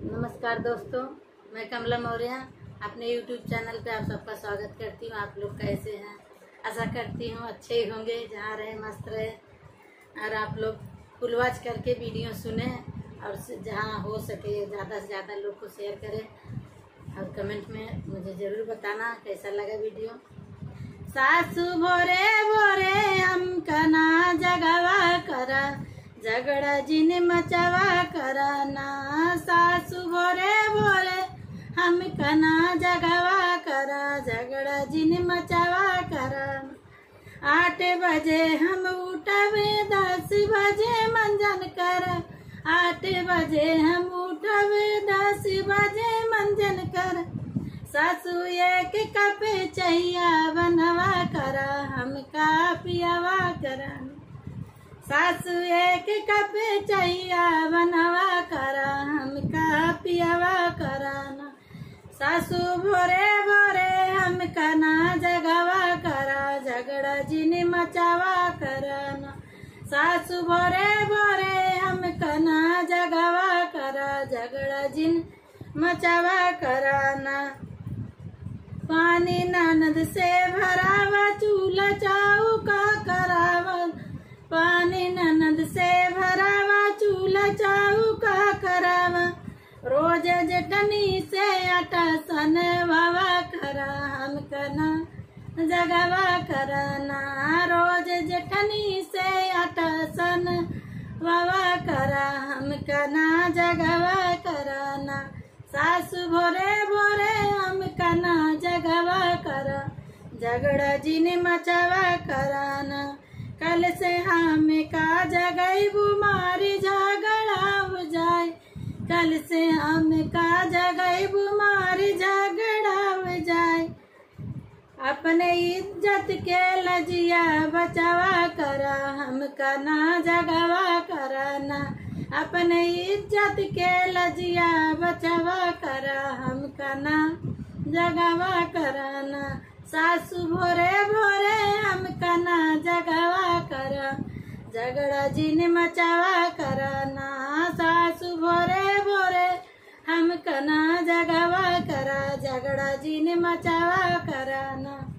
नमस्कार दोस्तों, मैं कमला मौर्य अपने YouTube चैनल पे आप सबका स्वागत करती हूँ। आप लोग कैसे हैं? आशा करती हूँ अच्छे ही होंगे, जहाँ रहे मस्त रहे। और आप लोग फुल वॉच करके वीडियो सुने और जहाँ हो सके ज़्यादा से ज़्यादा लोग को शेयर करें और कमेंट में मुझे ज़रूर बताना कैसा लगा वीडियो। सासू भोरे भोरे हम कना जगवा करा, झगड़ा जिन मचावा कराना। सासू भोरे भोरे हम कना जगवा करा, झगड़ा जिन मचावा कराना। 8 बजे हम उठवे 10 बजे मंजन कर, 8 बजे हम उठवे 10 बजे मंजन कर। सासू एक कप चैया बनवा करा, हम का पियावा करा। सासू एक कप चैया बनवा करा, हम का पियावा कराना। सासू भोरे भोरे हम कना जगवा करा, झगड़ा जिन मचावा कराना। सासू भोरे भोरे हम कना जगवा करा, झगड़ा जिन मचावा कराना। पानी ननद से भरावा, चूल्हा चौका करावा। पानी ननद से भरावा, चूल्हा चौका करावा। रोज जटनी से आटा सनवावा करा, हम कना जगवा कराना। रोज जटनी से आटा सनवावा करा, हम कना जगवा कराना। सासू भोरे भोरे हम कना जगवा करा, झगड़ा जिन मचावा कराना। कल से हम का जगई बुमारी झगड़ा हो जाए, कल से हम का जगई बुमारी झगड़ा हो जाए। अपने इज्जत के लजिया बचावा करा, हम कना जगवा कराना। अपने इज्जत के लजिया बचावा करा, हम कना जगवा कराना। सासू भोरे भोरे हम कना जगवा करा, झगड़ा जिन मचावा कराना। सासू भोरे भोरे हम कना जगवा करा, झगड़ा जिन मचावा कराना।